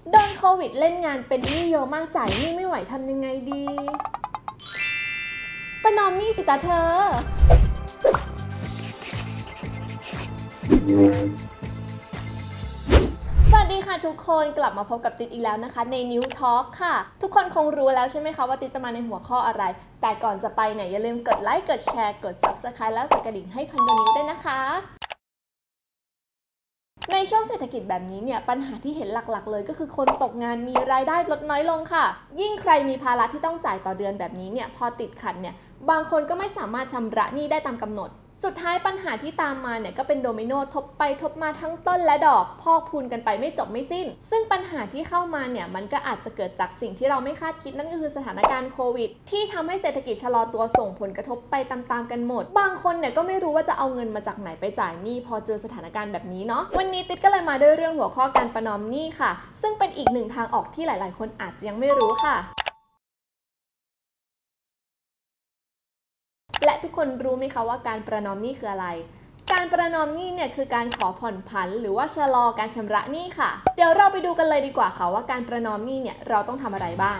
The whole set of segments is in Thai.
โดนโควิดเล่นงานเป็นหนี้เยอะมากจ่ายหนี้ไม่ไหวทำยังไงดีประนอมหนี้สิตาเธอสวัสดีค่ะทุกคนกลับมาพบกับติ๊กอีกแล้วนะคะใน New Talk ค่ะทุกคนคงรู้แล้วใช่ไหมคะว่าติ๊กจะมาในหัวข้ออะไรแต่ก่อนจะไปเนี่ยอย่าลืมกดไลค์กดแชร์กด Subscribe แล้วกดกระดิ่งให้คอนโดนิวด้วยนะคะในช่วงเศรษฐกิจแบบนี้เนี่ยปัญหาที่เห็นหลักๆเลยก็คือคนตกงานมีรายได้ลดน้อยลงค่ะยิ่งใครมีภาระที่ต้องจ่ายต่อเดือนแบบนี้เนี่ยพอติดขัดเนี่ยบางคนก็ไม่สามารถชำระหนี้ได้ตามกำหนดสุดท้ายปัญหาที่ตามมาเนี่ยก็เป็นโดมิโนทบไปทบมาทั้งต้นและดอกพอกพูนกันไปไม่จบไม่สิ้นซึ่งปัญหาที่เข้ามาเนี่ยมันก็อาจจะเกิดจากสิ่งที่เราไม่คาดคิดนั่นก็คือสถานการณ์โควิดที่ทำให้เศรษฐกิจชะลอตัวส่งผลกระทบไปตามๆกันหมดบางคนเนี่ยก็ไม่รู้ว่าจะเอาเงินมาจากไหนไปจ่ายหนี้พอเจอสถานการณ์แบบนี้เนาะวันนี้ติ๊กก็เลยมาด้วยเรื่องหัวข้อการประนอมหนี้ค่ะซึ่งเป็นอีกหนึ่งทางออกที่หลายๆคนอาจจะยังไม่รู้ค่ะและทุกคนรู้ไหมคะว่าการประนอมหนี้คืออะไรการประนอมหนี้เนี่ยคือการขอผ่อนผันหรือว่าชะลอการชำระหนี้ค่ะเดี๋ยวเราไปดูกันเลยดีกว่าค่ะว่าการประนอมหนี้เนี่ยเราต้องทำอะไรบ้าง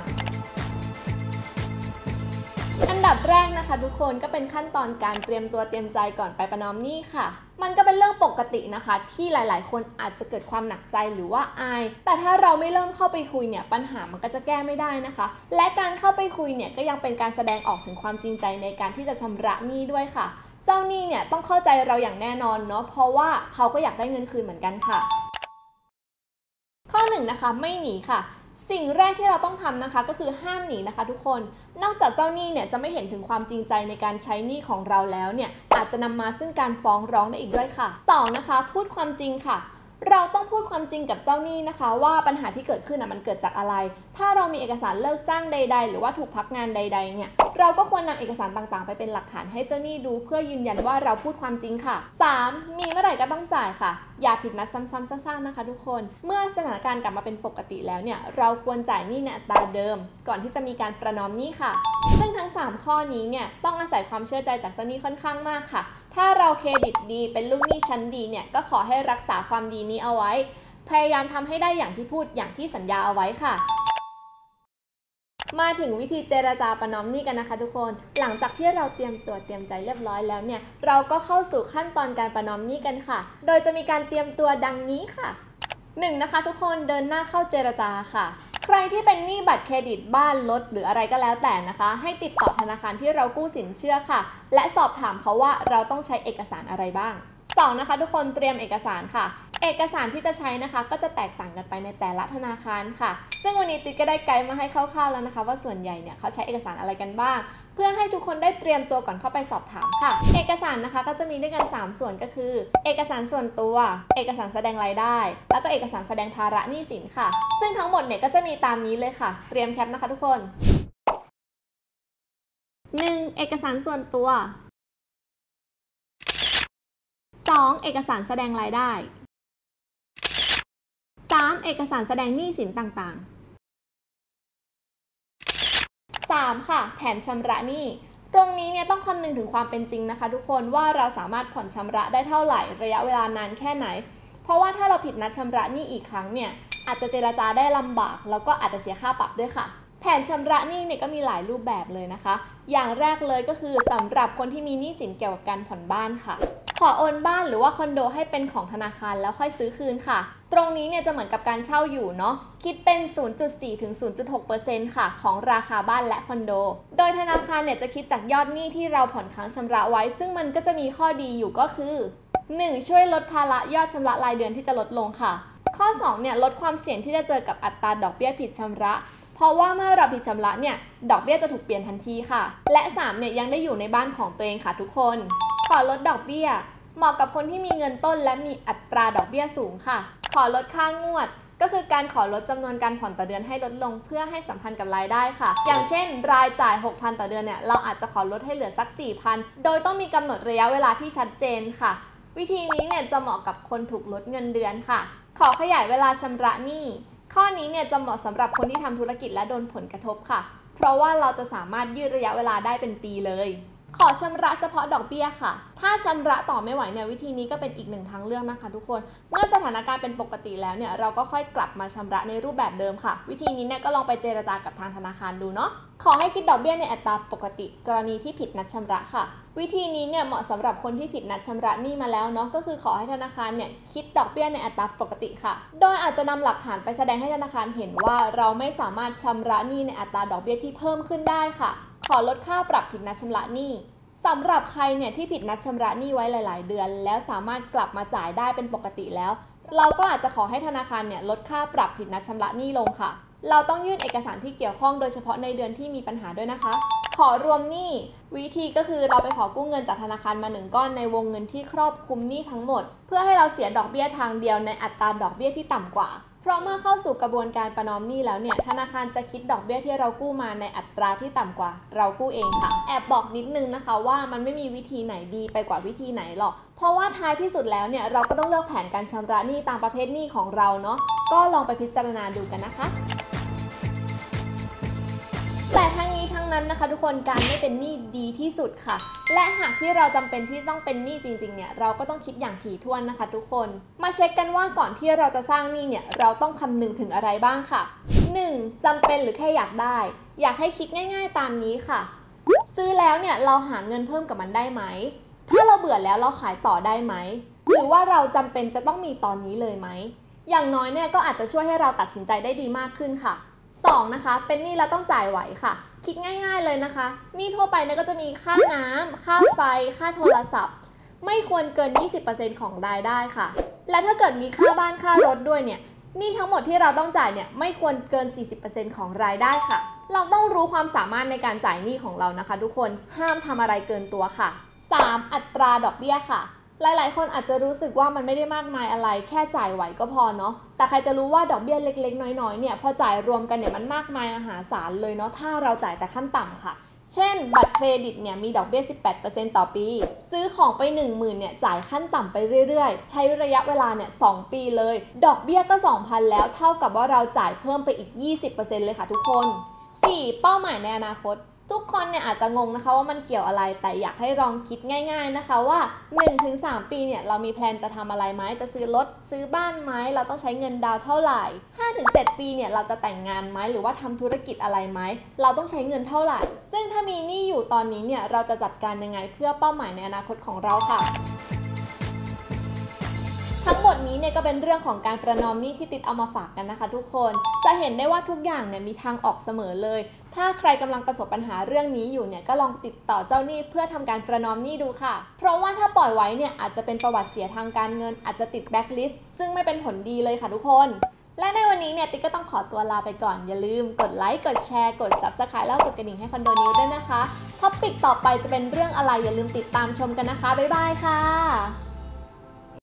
อันดับแรกนะคะทุกคนก็เป็นขั้นตอนการเตรียมตัวเตรียมใจก่อนไปประนอมหนี้ค่ะมันก็เป็นเรื่องปกตินะคะที่หลายๆคนอาจจะเกิดความหนักใจหรือว่าอายแต่ถ้าเราไม่เริ่มเข้าไปคุยเนี่ยปัญหามันก็จะแก้ไม่ได้นะคะและการเข้าไปคุยเนี่ยก็ยังเป็นการแสดงออกถึงความจริงใจในการที่จะชำระหนี้ด้วยค่ะเจ้าหนี้เนี่ยต้องเข้าใจเราอย่างแน่นอนเนาะเพราะว่าเขาก็อยากได้เงินคืนเหมือนกันค่ะข้อ1นะคะไม่หนีค่ะสิ่งแรกที่เราต้องทำนะคะก็คือห้ามหนีนะคะทุกคนนอกจากเจ้าหนี้เนี่ยจะไม่เห็นถึงความจริงใจในการใช้หนี้ของเราแล้วเนี่ยอาจจะนำมาซึ่งการฟ้องร้องได้อีกด้วยค่ะ2นะคะพูดความจริงค่ะเราต้องพูดความจริงกับเจ้าหนี้นะคะว่าปัญหาที่เกิดขึ้นมันเกิดจากอะไรถ้าเรามีเอกสารเลิกจ้างใดๆหรือว่าถูกพักงานใดๆเนี่ยเราก็ควรนำเอกสารต่างๆไปเป็นหลักฐานให้เจ้าหนี้ดูเพื่อยืนยันว่าเราพูดความจริงค่ะ3มีเมื่อไหร่ก็ต้องจ่ายค่ะอย่าผิดนัดซ้ำๆซากๆนะคะทุกคนเมื่อสถานการณ์กลับมาเป็นปกติแล้วเนี่ยเราควรจ่ายหนี้ในอัตราเดิมก่อนที่จะมีการประนอมหนี้ค่ะซึ่งทั้ง3ข้อนี้เนี่ยต้องอาศัยความเชื่อใจจากเจ้าหนี้ค่อนข้างมากค่ะถ้าเราเครดิตดีเป็นลูกหนี้ชั้นดีเนี่ยก็ขอให้รักษาความดีนี้เอาไว้พยายามทำให้ได้อย่างที่พูดอย่างที่สัญญาเอาไว้ค่ะมาถึงวิธีเจรจาประนอมหนี้กันนะคะทุกคนหลังจากที่เราเตรียมตัวเตรียมใจเรียบร้อยแล้วเนี่ยเราก็เข้าสู่ขั้นตอนการประนอมหนี้กันค่ะโดยจะมีการเตรียมตัวดังนี้ค่ะ1นะคะทุกคนเดินหน้าเข้าเจรจาค่ะใครที่เป็นหนี้บัตรเครดิตบ้านรถหรืออะไรก็แล้วแต่นะคะให้ติดต่อธนาคารที่เรากู้สินเชื่อค่ะและสอบถามเขาว่าเราต้องใช้เอกสารอะไรบ้าง2นะคะทุกคนเตรียมเอกสารค่ะเอกสารที่จะใช้นะคะก็จะแตกต่างกันไปในแต่ละธนาคารค่ะซึ่งวันนี้ติ๊กก็ได้ไกด์มาให้คร่าวๆแล้วนะคะว่าส่วนใหญ่เนี่ยเขาใช้เอกสารอะไรกันบ้างเพื่อให้ทุกคนได้เตรียมตัวก่อนเข้าไปสอบถามค่ะเอกสารนะคะก็จะมีด้วยกัน3ส่วนก็คือเอกสารส่วนตัวเอกสารแสดงรายได้แล้วก็เอกสารแสดงภาระหนี้สินค่ะซึ่งทั้งหมดเนี่ยก็จะมีตามนี้เลยค่ะเตรียมแคปนะคะทุกคน 1. เอกสารส่วนตัว 2. เอกสารแสดงรายได้ 3. เอกสารแสดงหนี้สินต่างๆ 3. ค่ะแผนชำระหนี้ตรงนี้เนี่ยต้องคำนึงถึงความเป็นจริงนะคะทุกคนว่าเราสามารถผ่อนชำระได้เท่าไหร่ระยะเวลานานแค่ไหนเพราะว่าถ้าเราผิดนัดชำระหนี้อีกครั้งเนี่ยอาจจะเจรจาได้ลำบากแล้วก็อาจจะเสียค่าปรับด้วยค่ะแผนชำระหนี้เนี่ยก็มีหลายรูปแบบเลยนะคะอย่างแรกเลยก็คือสำหรับคนที่มีหนี้สินเกี่ยวกับการผ่อนบ้านค่ะขอโอนบ้านหรือว่าคอนโดให้เป็นของธนาคารแล้วค่อยซื้อคืนค่ะตรงนี้เนี่ยจะเหมือนกับการเช่าอยู่เนาะคิดเป็น 0.4 ถึง 0.6% ค่ะของราคาบ้านและคอนโดโดยธนาคารเนี่ยจะคิดจากยอดหนี้ที่เราผ่อนค้างชำระไว้ซึ่งมันก็จะมีข้อดีอยู่ก็คือ 1. ช่วยลดภาระยอดชำระรายเดือนที่จะลดลงค่ะข้อ 2 เนี่ยลดความเสี่ยงที่จะเจอกับอัตราดอกเบี้ยผิดชำระเพราะว่าเมื่อเราผิดชำระเนี่ยดอกเบี้ยจะถูกเปลี่ยนทันทีค่ะและ 3 เนี่ยยังได้อยู่ในบ้านของตัวเองค่ะทุกคนขอลดดอกเบี้ยเหมาะกับคนที่มีเงินต้นและมีอัตราดอกเบี้ยสูงค่ะขอลดค่างวดก็คือการขอลดจำนวนการผ่อนต่อเดือนให้ลดลงเพื่อให้สัมพันธ์กับรายได้ค่ะอย่างเช่นรายจ่าย 6,000 ต่อเดือนเนี่ยเราอาจจะขอลดให้เหลือสัก 4,000 โดยต้องมีกำหนดระยะเวลาที่ชัดเจนค่ะวิธีนี้เนี่ยจะเหมาะกับคนถูกลดเงินเดือนค่ะขอขยายเวลาชำระหนี้ข้อนี้เนี่ยจะเหมาะสำหรับคนที่ทำธุรกิจและโดนผลกระทบค่ะเพราะว่าเราจะสามารถยืดระยะเวลาได้เป็นปีเลยขอชำระเฉพาะดอกเบี้ยค่ะถ้าชำระต่อไม่ไหวเนี่ยวิธีนี้ก็เป็นอีกหนึ่งทางเลือกนะคะทุกคนเมื่อสถานการณ์เป็นปกติแล้วเนี่ยเราก็ค่อยกลับมาชำระในรูปแบบเดิมค่ะวิธีนี้เนี่ยก็ลองไปเจรจากับทางธนาคารดูเนาะขอให้คิดดอกเบี้ยในอัตราปกติกรณีที่ผิดนัดชำระค่ะวิธีนี้เนี่ยเหมาะสำหรับคนที่ผิดนัดชำระหนี้มาแล้วเนาะก็คือขอให้ธนาคารเนี่ยคิดดอกเบี้ยในอัตราปกติค่ะโดยอาจจะนำหลักฐานไปแสดงให้ธนาคารเห็นว่าเราไม่สามารถชำระหนี้ในอัตราดอกเบี้ยที่เพิ่มขึ้นได้ค่ะขอลดค่าปรับผิดนัดชำระหนี้สำหรับใครเนี่ยที่ผิดนัดชำระหนี้ไว้หลายๆเดือนแล้วสามารถกลับมาจ่ายได้เป็นปกติแล้วเราก็อาจจะขอให้ธนาคารเนี่ยลดค่าปรับผิดนัดชำระหนี้ลงค่ะเราต้องยื่นเอกสารที่เกี่ยวข้องโดยเฉพาะในเดือนที่มีปัญหาด้วยนะคะขอรวมหนี้วิธีก็คือเราไปขอกู้เงินจากธนาคารมา1ก้อนในวงเงินที่ครอบคลุมหนี้ทั้งหมดเพื่อให้เราเสียดอกเบี้ยทางเดียวในอัตราดอกเบี้ยที่ต่ำกว่าเพราะเมื่อเข้าสู่กระบวนการประนอมหนี้แล้วเนี่ยธนาคารจะคิดดอกเบี้ยที่เรากู้มาในอัตราที่ต่ำกว่าเรากู้เองค่ะแอบบอกนิดนึงนะคะว่ามันไม่มีวิธีไหนดีไปกว่าวิธีไหนหรอกเพราะว่าท้ายที่สุดแล้วเนี่ยเราก็ต้องเลือกแผนการชำระหนี้ตามประเภทหนี้ของเราเนาะก็ลองไปพิจารณาดูกันนะคะแต่ทั้งนี้ทั้งนั้นนะคะทุกคนการไม่เป็นหนี้ดีที่สุดค่ะและหากที่เราจำเป็นที่ต้องเป็นหนี้จริงๆเนี่ยเราก็ต้องคิดอย่างถี่ถ้วนนะคะทุกคนมาเช็คกันว่าก่อนที่เราจะสร้างหนี้เนี่ยเราต้องคำนึงถึงอะไรบ้างค่ะ 1. จำเป็นหรือแค่อยากได้อยากให้คิดง่ายๆตามนี้ค่ะซื้อแล้วเนี่ยเราหาเงินเพิ่มกับมันได้ไหมถ้าเราเบื่อแล้วเราขายต่อได้ไหมหรือว่าเราจำเป็นจะต้องมีตอนนี้เลยไหมอย่างน้อยเนี่ยก็อาจจะช่วยให้เราตัดสินใจได้ดีมากขึ้นค่ะ2นะคะเป็นหนี้แล้วต้องจ่ายไหวค่ะคิดง่ายๆเลยนะคะหนี้ทั่วไปเนี่ยก็จะมีค่าน้ำค่าไฟค่าโทรศัพท์ไม่ควรเกิน 20% ของรายได้ค่ะและถ้าเกิดมีค่าบ้านค่ารถด้วยเนี่ยหนี้ทั้งหมดที่เราต้องจ่ายเนี่ยไม่ควรเกิน 40% ของรายได้ค่ะเราต้องรู้ความสามารถในการจ่ายหนี้ของเรานะคะทุกคนห้ามทำอะไรเกินตัวค่ะ 3. อัตราดอกเบี้ยค่ะหลายๆคนอาจจะรู้สึกว่ามันไม่ได้มากมายอะไรแค่จ่ายไหวก็พอเนาะแต่ใครจะรู้ว่าดอกเบี้ยเล็กๆน้อยๆเนี่ยพอจ่ายรวมกันเนี่ยมันมากมายมหาศาลเลยเนาะถ้าเราจ่ายแต่ขั้นต่ำค่ะเช่นบัตรเครดิตเนี่ยมีดอกเบี้ย 18% ต่อปีซื้อของไป 10,000 เนี่ยจ่ายขั้นต่ำไปเรื่อยๆใช้ระยะเวลาเนี่ย2 ปีเลยดอกเบี้ยก็ 2,000 แล้วเท่ากับว่าเราจ่ายเพิ่มไปอีก 20% เลยค่ะทุกคน 4. เป้าหมายในอนาคตทุกคนเนี่ยอาจจะงงนะคะว่ามันเกี่ยวอะไรแต่อยากให้ลองคิดง่ายๆนะคะว่า 1-3 ปีเนี่ยเรามีแพลนจะทำอะไรไหมจะซื้อรถซื้อบ้านไหมเราต้องใช้เงินดาวเท่าไหร่ 5-7 ปีเนี่ยเราจะแต่งงานไหมหรือว่าทำธุรกิจอะไรไหมเราต้องใช้เงินเท่าไหร่ซึ่งถ้ามีหนี้อยู่ตอนนี้เนี่ยเราจะจัดการยังไงเพื่อเป้าหมายในอนาคตของเราค่ะทั้งหมดนี้เนี่ยก็เป็นเรื่องของการประนอมหนี้ที่ติดเอามาฝากกันนะคะทุกคนจะเห็นได้ว่าทุกอย่างเนี่ยมีทางออกเสมอเลยถ้าใครกำลังประสบปัญหาเรื่องนี้อยู่เนี่ยก็ลองติดต่อเจ้าหนี้เพื่อทำการประนอมหนี้ดูค่ะเพราะว่าถ้าปล่อยไว้เนี่ยอาจจะเป็นประวัติเสียทางการเงินอาจจะติดแบล็คลิสต์ซึ่งไม่เป็นผลดีเลยค่ะทุกคนและในวันนี้เนี่ยติ๊กก็ต้องขอตัวลาไปก่อนอย่าลืมกดไลค์กดแชร์กด Subscribe แล้วกดกระดิ่งให้คอนโดนิวด้วยนะคะท็อปิกต่อไปจะเป็นเรื่องอะไรอย่าลืมติดตามชมกันนะคะบ๊ายบายค่ะ